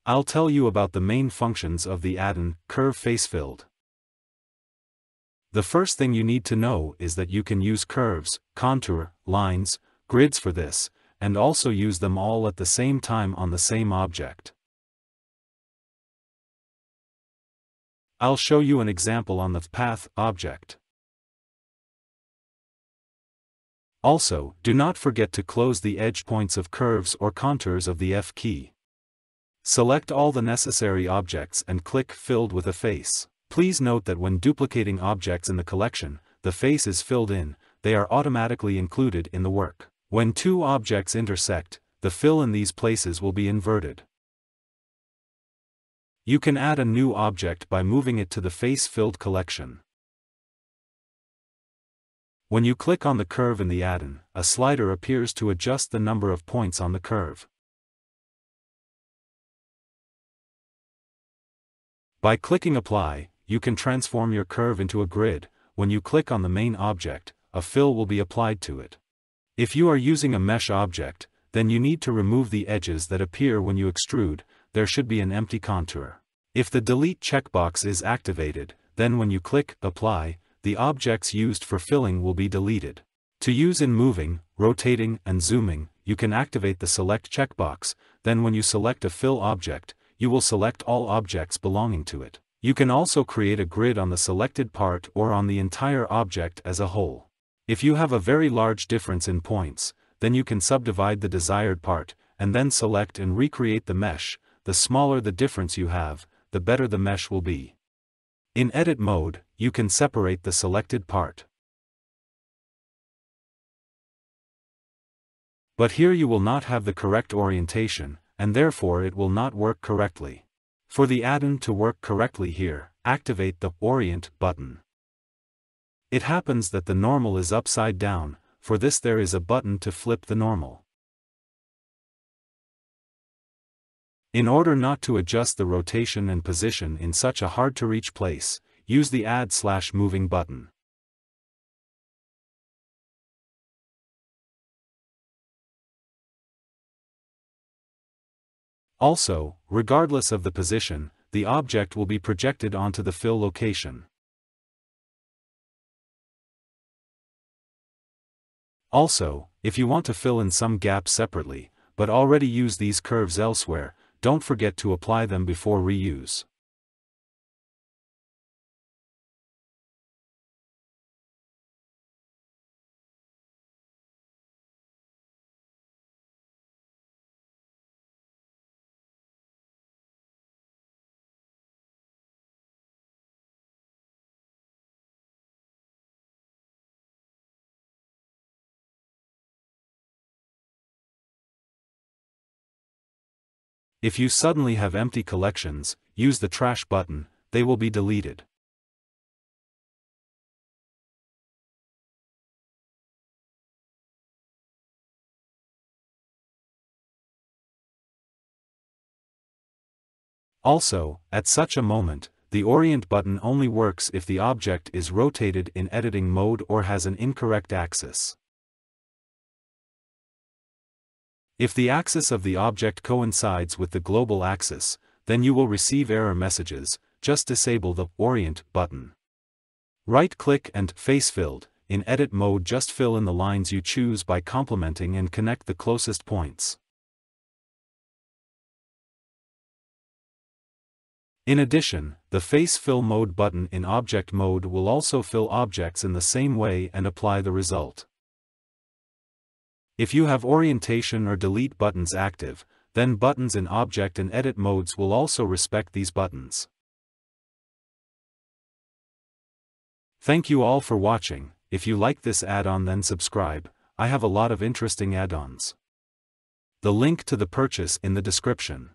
I'll tell you about the main functions of the add-on, Curve Facefillet. The first thing you need to know is that you can use curves, contour, lines, grids for this, and also use them all at the same time on the same object. I'll show you an example on the path object. Also, do not forget to close the edge points of curves or contours of the F key. Select all the necessary objects and click Filled with a face. Please note that when duplicating objects in the collection, the face is filled in, they are automatically included in the work. When two objects intersect, the fill in these places will be inverted. You can add a new object by moving it to the face filled collection. When you click on the curve in the add-on, a slider appears to adjust the number of points on the curve. By clicking Apply, you can transform your curve into a grid. When you click on the main object, a fill will be applied to it. If you are using a mesh object, then you need to remove the edges that appear when you extrude. There should be an empty contour. If the Delete checkbox is activated, then when you click Apply, the objects used for filling will be deleted. To use in moving, rotating, and zooming, you can activate the Select checkbox. Then when you select a fill object, you will select all objects belonging to it. You can also create a grid on the selected part or on the entire object as a whole. If you have a very large difference in points, then you can subdivide the desired part, and then select and recreate the mesh. The smaller the difference you have, the better the mesh will be. In edit mode, you can separate the selected part. But here you will not have the correct orientation, and therefore it will not work correctly. For the add-on to work correctly here, activate the Orient button. It happens that the normal is upside down. For this there is a button to flip the normal. In order not to adjust the rotation and position in such a hard-to-reach place, use the Add/Moving button. Also, regardless of the position, the object will be projected onto the fill location. Also, if you want to fill in some gaps separately, but already use these curves elsewhere, don't forget to apply them before reuse. If you suddenly have empty collections, use the Trash button, they will be deleted. Also, at such a moment, the Orient button only works if the object is rotated in editing mode or has an incorrect axis. If the axis of the object coincides with the global axis, then you will receive error messages. Just disable the Orient button. Right-click and Facefillet. In edit mode, just fill in the lines you choose by complementing and connect the closest points. In addition, the Face Fill Mode button in Object Mode will also fill objects in the same way and apply the result. If you have Orientation or Delete buttons active, then buttons in Object and Edit modes will also respect these buttons. Thank you all for watching. If you like this add-on, then subscribe. I have a lot of interesting add-ons. The link to the purchase in the description.